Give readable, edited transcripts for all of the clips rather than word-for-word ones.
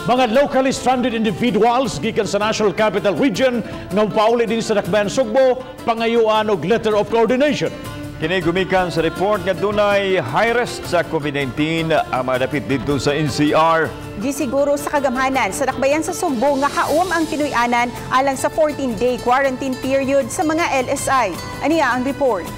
Mga locally stranded individuals gikan sa National Capital Region nga pauli din sa Dakbayan Sugbo pangayuan og letter of coordination. Kini gumikan sa report nga dunay high risk sa COVID-19 ang mga dapit dito sa NCR. Gisiguro sa kagamhanan sa Dakbayan sa Sugbo nga kaum ang Pinoy-anan alang sa 14-day quarantine period sa mga LSI. Aniya ang report.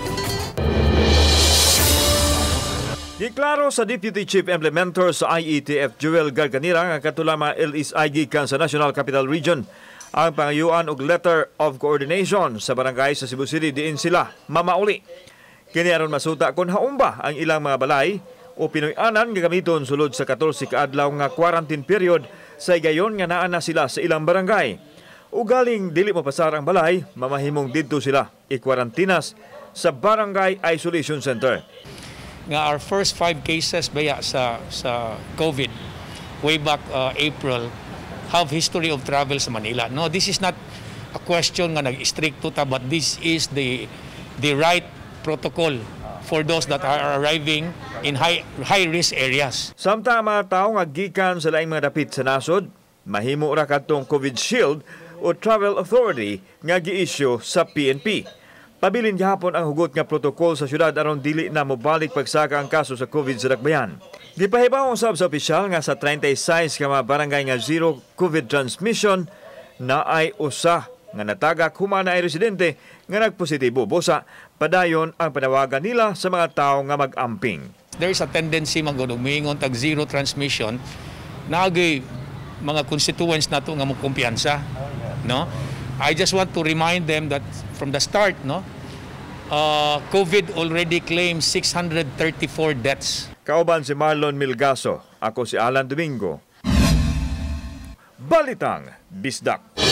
Giklaro sa Deputy Chief Implementer sa IETF Joel Garganira nga katulama LSI gikan sa National Capital Region ang pangayuan og letter of coordination sa barangay sa Cebu City diin sila mamauli. Kini aron masuta kung haumba ang ilang mga balay o Pinoy-anan gagamiton sulod sa 14 ka adlaw nga quarantine period sa gayon nga naa na sila sa ilang barangay. Ugaling dili mapasar ang balay, mamahimong didto sila i-quarantinas sa Barangay Isolation Center. Nga our first 5 cases baya sa COVID way back April have history of travel sa Manila. No, this is not a question nga nag-stricto ta, but this is the right protocol for those that are arriving in high risk areas. Samtang mga tao nga gikan sa laing mga dapit sa nasod, mahimo ra kadtong COVID Shield o Travel Authority nga gi-issue sa PNP. Pabilin gihapon ang hugot nga protokol sa syudad aron dili na mobalik pagsaka ang kaso sa COVID sa Dakbayan. Gipahibaw usab sa opisyal nga sa 36 ka mga barangay nga zero COVID transmission na ay usa nga natagak humana ay residente nga nagpositibo. Busa, padayon ang panawagan nila sa mga tao nga mag-amping. There is a tendency magudong tag zero transmission na mga constituents nato nga mo kumpiyansa, no? I just want to remind them that from the start, no, COVID already claimed 634 deaths. Kauban si Marlon Milgaso, ako si Alan Domingo. Balitang Bisdak.